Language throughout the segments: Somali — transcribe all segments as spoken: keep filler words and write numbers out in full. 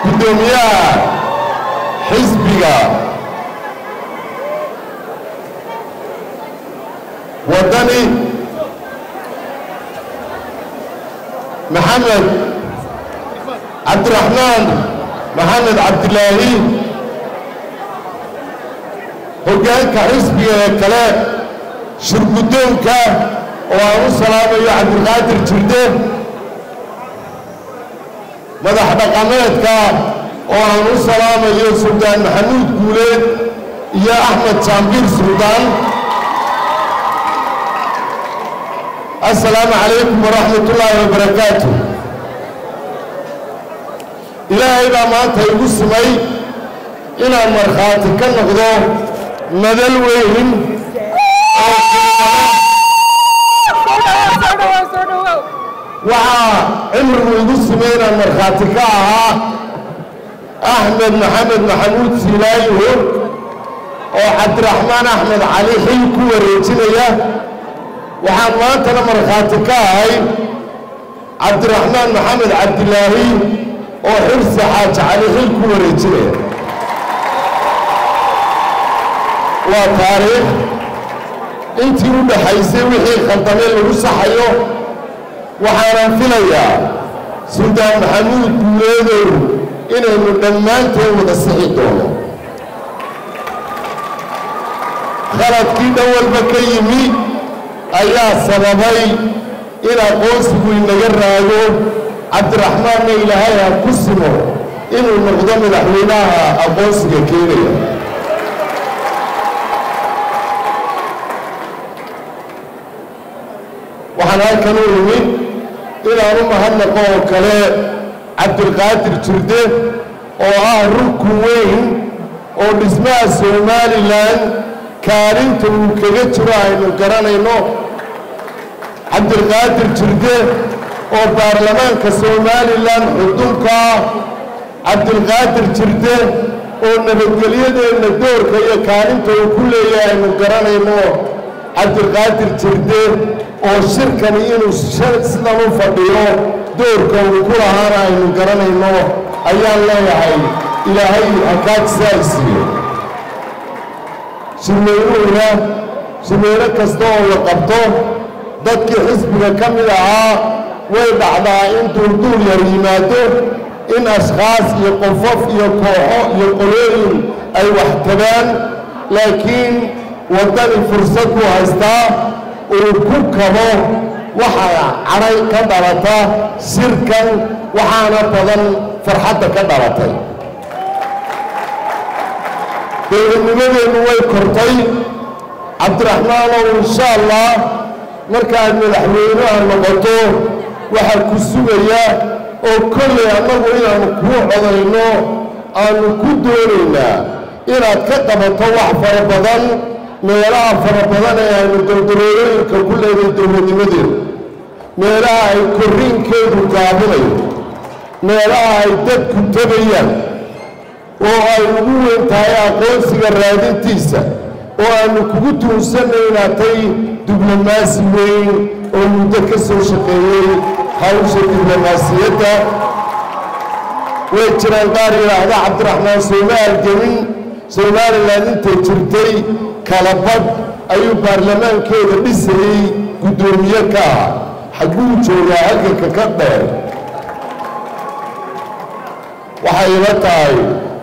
gudoomiyaha xisbiga wadani محمد عبد الرحمن محمد عبد الله هجانك حسبي كلام شرقدونك وأبو سلام يا عبد القادر جردين مدح بقامتك وأبو سلام يا سلطان محمود قولين يا أحمد شامبير سلطان. السلام عليكم ورحمة الله وبركاته. إلهي ما أنت يقول سمي إلى مرخاتي كنقضوا مدل وين وعا عمره يقول سمي إلى مرخاتي كاها أحمد محمد محمود سلايه وعبد الرحمن أحمد علي حيكو وريتنيا waxaan maantana markhaati ka ahay cabdiraxmaan maxamed cabdilaahi oo xirsi xaaji cali xil ku wareejinaya. waa taariikh intii u dhaxaysay wixii khaldamay lagu saxayo. waxaanan filayaa suldaan maxamuud guuleedow inaynu dhammaanteen wada sixi doono. khaladkii dhan walba ka yimi ayaa sababay in aqoonsigu inaga raago. cabdiraxmaanna ilaahay ha ku simo inuu noqdo madaxweynaha aqoonsiga keenaya. waxaan halkan u imid inaan u mahadnaqo oo kale cabdilqaadir jirde oo ah rukun weyn oo dhismaha somalilan kaalinta uu kaga jiro aynu garanayno. cabdilqaadir jirde oo baarlamaanka somalilan xudunka ah. cabdilqaadir jirde oo nabadgelyadeenna doorka iyo kaalinta uu ku leeyahay aynu garanayno. cabdilqaadir jirde oo shirkani inuu sidan u fadhiyo doorka uu ku lahaana aynu garanayno ayaan leeyahay ilaahay hakaajsaaysiiyo. shirmeynuhuna shirmeyno kasta oo la qabto dadkii xisbiga ka mid ahaa way dhacdaa in duurduur yar yimaado in ashkhaas iyo qofof iyo kooxo iyo qolooyin ay wax tabaan. laakiin waddani fursad buu haystaa uu ku kabo waxaa cadhay ka dhalata shirkan waxaana badan farxadda ka dhalatay. dowladnimadeennu way kortay. cabdiraxmaanow insha allah markaad madaxweynaha noqoto waxaa ku sugaya oo kolley annagu inaannu kuu codayno aannu ku doonaynaa inaad ka qabato wax fara badan meelaha fara badan ee aynu dowdarooyooyinka ku leeday dowladnimadeedu, meelaha ay korriinkeedu gaabinayo, meelaha ay dadku tabayaan oo ay ugu weyn tahay aqoonsiga raadintiisa oo aanu kugu tuunsannay inaatay diblomaasi weyn oo muddo ka soo shaqeeyey hawsha diblomaasiyadda. way jiraan qaar yidhaahda cabdiraxmaan sooma halgemin. somalilan intay jirtay kalabad ayuu baarlamaankeeda dhisayey guddoomiye ka ah. xagguu joogaa halganka ka dheer. waxay ila tahay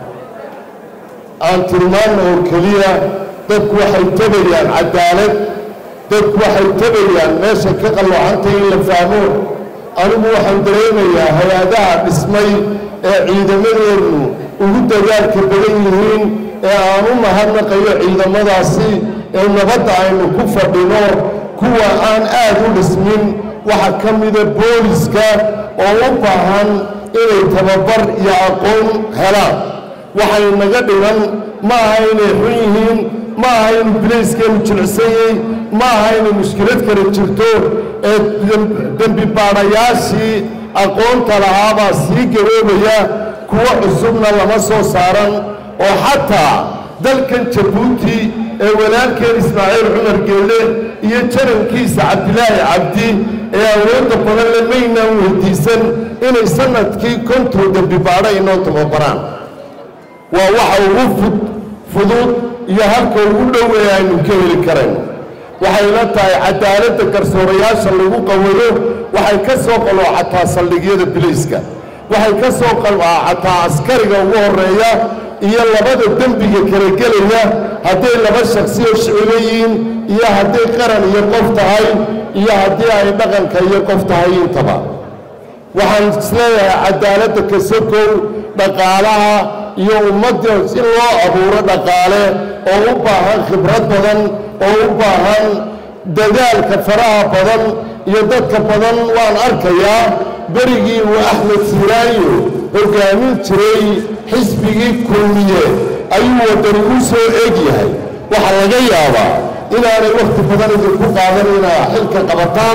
aan tilmaanno oo keliya dadku waxay tabayaan cadaalad, dadku waxay tabayaan meesha ka qalloocantay in la fahmo. anigu waxaan dareemayaa hay-adaha dhismay ee ciidamadeenu ugu dagaalka badan yihiin ee aan u mahadnaqayo ciidamadaasi ee nabadda aynu ku fadhino. kuwa aan aad u dhismin waxaa ka mida booliska oo u baahan inay tababar iyo aqoon helaan. waxay naga dhigan ma aha inay xun yihiin, ma aha inu bilayskeenu jilicsanyey, ma aha inay mushkilad kala jirto ee dembi baadhayaashii aqoonta lahaabaa sii garoobaya. kuwa cusubna lama soo saaran oo xataa dalkan jabuuti ee walaalkeen ismaaciil cumar geelle iyo janankiisa cabdilaahi cabdi ee awoodda badan le maynaan weydiisan inay sanadkii konton dembi baadho inoo tababaraan waa waxa ugu fudud iyo halka ugu dhoweey aynu ka heli karayno waxay la tahay cadaaladda garsoorayaasha lagu qawayo waxay ka soo qaloocataa saldhigyada bilayska waxay ka soo qaloocataa askariga ugu horeeya iyo labada dembiga kala gelaya hadday laba shakhsi oo shicilo yihiin iyo hadday qaran iyo qof tahay iyo haddii ay dhaqanka iyo qof tahay intaba waxaan isleeyahay cadaaladda ka sokow dhaqaalaha iyo ummadda in loo abuuro dhaqaale oo u baahan khibrad badan oo u baahan dadaalka faraha badan iyo dadka badan waan arkayaa berigii uu axmed siiraayo hoggaamin jiray xisbigii kulmiye ayuu waddani u soo eg yahay waxaa laga yaabaa inaanay wakhti badan idinku qaadan inaa xilka qabataan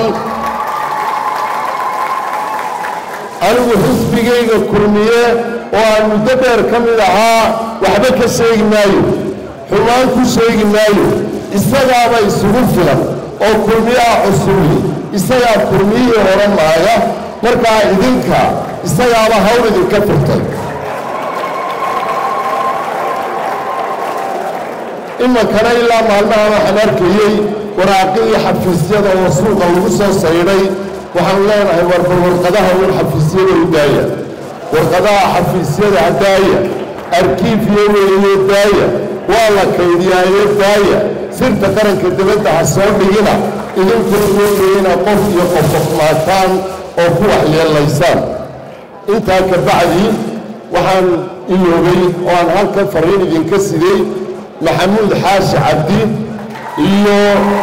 anigu xisbigayga kulmiye oo aan muddo dheer ka mid ahaa waxba ka sheegi maayo xumaan ku sheegi maayo isagaaba isugu filan oo kulmiyaha cusubi isagaa kulmiyihii hore maaga markaa idinka isagaaba hawl idinka furtay imankana ilaa maalmahan waxaan arkayey waraaqidii xafiisyada oo suuqa lagu soo saydhay waxaan leenahay warba warqadaha un xafiisyada u daaya warqadaha xafiisyada daaya arkiifiyo weeye daaya waa la kaydiyaayo daaya sirta qaranka dibadda ha soo dhigina idinkuna weeyeyna qof iyo qofqofmaataan oo ku waxyeelaysaan intaa ka bacdi waxaan iloobay oo aan halkan fariin idinka siday maxamuud xaashi cabdi iyo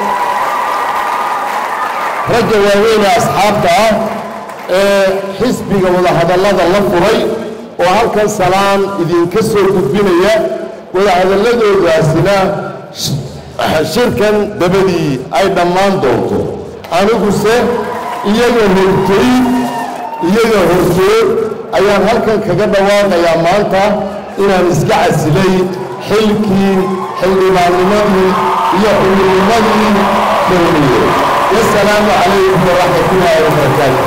ragga waaweyne asxaabta ah ee xisbiga wadahadallada la furay oo halkan salaan idinka soo gudbinaya wadahadalladoodaasina shirkan dabadii ay dhammaan doonto aniguse iyaga hortay iyaga hortood ayaan halkan kaga dhawaaqayaa maanta inaan iska casilay xilkii xildhibaannimadii iyo xubinnimadii kulmiye wasalaamu calaykum waraxmatullaahi wabarakaatu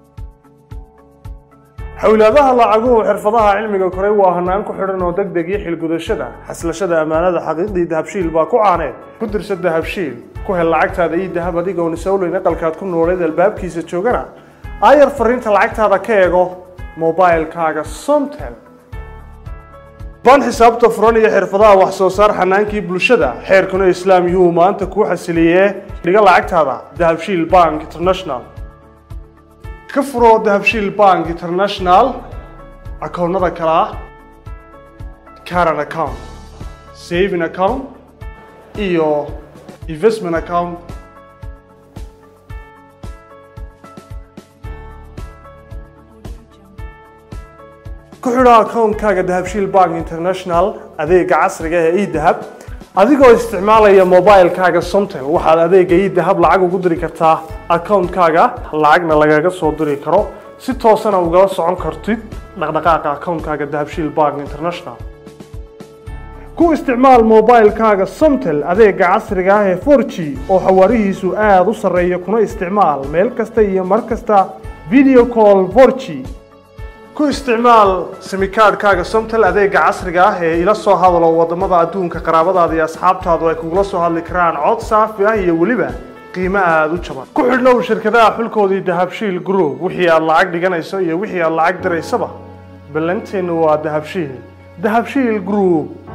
xawlaadaha lacaguhu xirfadaha cilmiga koray waa hanaan ku xidhan oo degdeg iyo xilgudashada xaslashada ammaanada xaqiiqdii dahabshiil baa ku caaneed ku dirsa dahabshiil ku hel lacagtaada iyo dahab adigoon isowleyn aqalkaad ku nooleed albaabkiisa joogana aayar fariinta lacagtaada ka eego mobilkaaga somtel baan xisaabta furan iyo xirfadaha wax soo saar xanaankii bulshada xeerkuna islaam yuhu maanta kuu xasiliyee dhiga lacagtaada dahabshiil bank international ka furo dahabshiil bank international akoonnada kale ah current account saving account iyo investment account ku xidho akoonkaaga dahabshiil bank international adeega casriga ee e-dahab adigoo isticmaalaya mobilkaaga somtel waxaad adeega e-dahab lacag ugu diri kartaa akoonkaaga lacagna lagaga soo diri karo si toosana ugala socon kartid dhaqdhaqaaqa akoonkaaga dahabshiil bank international ku isticmaal mobilkaaga somtel adeega casriga ah ee four G oo xawaarihiisu aad u sarreeya kuna isticmaal meel kasta iyo mar kasta video call four G ku isticmaal simikaadhkaaga somtel adeega casriga ah ee ila soo hadalo wadamada adduunka qaraabadaada iyo asxaabtaadu ay kugula soo hadli karaan cod saafi ah iyo weliba qiimo aad u jaban ku xidhnow shirkadaha xulkoodii dahabshiil group wixii aad lacag dhiganayso iyo wixii aad lacag diraysaba ballanteenu waa dahabshiil dahabshiil group